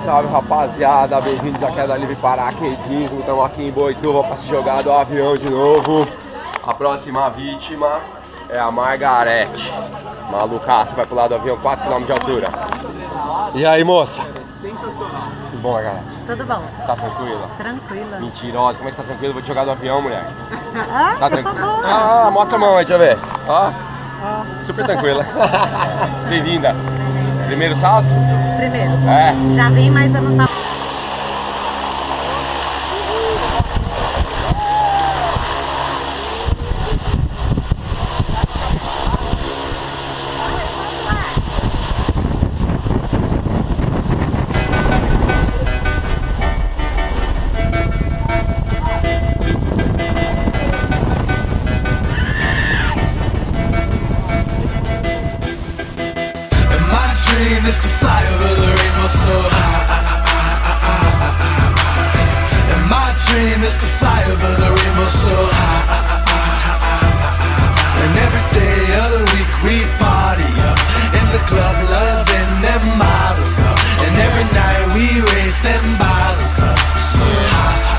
salve rapaziada, bem-vindos à Queda Livre Paraquedismo. Estamos aqui em Boituva para se jogar do avião de novo. A próxima vítima é a Margarete. Malucaça, vai pular do avião 4 km de altura. E aí, moça? Sensacional. Tudo bom, Margarete? Tudo bom. Tá tranquila? Tranquila. Mentirosa, como é que você tá tranquila? Eu vou te jogar do avião, mulher. Ah? Tá tranquila? Ah, mostra a mão aí, deixa eu ver. Ó, super tranquila. Bem-vinda. Primeiro salto? Primeiro. É. Já vim, mas eu não tava... Is to fly over the rainbow so high. And my dream is to fly over the rainbow so high. And every day of the week we party up in the club, loving them models up. And every night we raise them bottles up so high.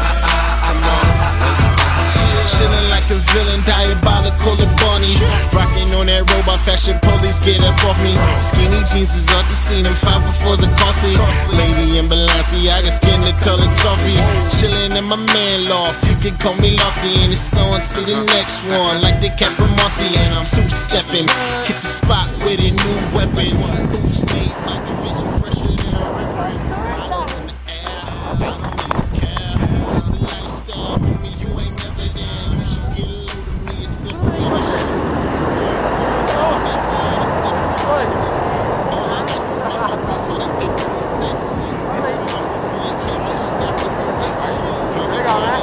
Chillin' like a villain, diabolical and bunny. Rockin' on that robot fashion, police get up off me. Skinny jeans is off the scene, and 504s are costly. Lady in Balenciaga, skin the colored toffee. Chillin' in my man loft, you can call me Lofty. And it's on to the next one, like the cat from Marcy. And I'm two-steppin', hit the spot with a new weapon. Who's made by Da Vinci, fresher than a reverend. Bottles in the air, I don't even care. It's a lifestyle, homie, you ain't never there. You should get a load of me, it's slippery in the shoes. Slow to the sun, messy on the center. All I guess is my purpose for the acres of sex. This is my really camera, she stepped in the race. Legal, né?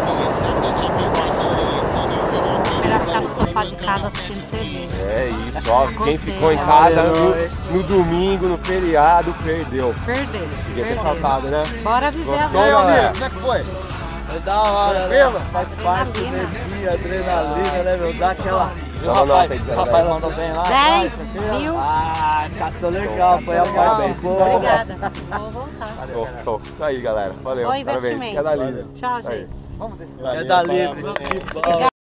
Melhor ficar no sofá de casa assistindo TV. É isso, ó. Quem ficou em casa no domingo, no feriado, perdeu. Perdeu. Devia ter saltado, né? Bora viver a Gostou, vida. galera? Como é que foi? É da hora, né? Faz parte do energia, adrenalina, né, meu? Dá aquela... Dá uma nota aí, O rapaz mandou bem lá. 10 tranquilo? mil. Ah, caçou legal, foi a parte boa. Obrigada. Vou voltar. Tô. Isso aí, galera. Valeu. Bom Parabéns. investimento. Queda Livre. Tchau, Isso aí. gente. Vamos descer. É da livre, que bom.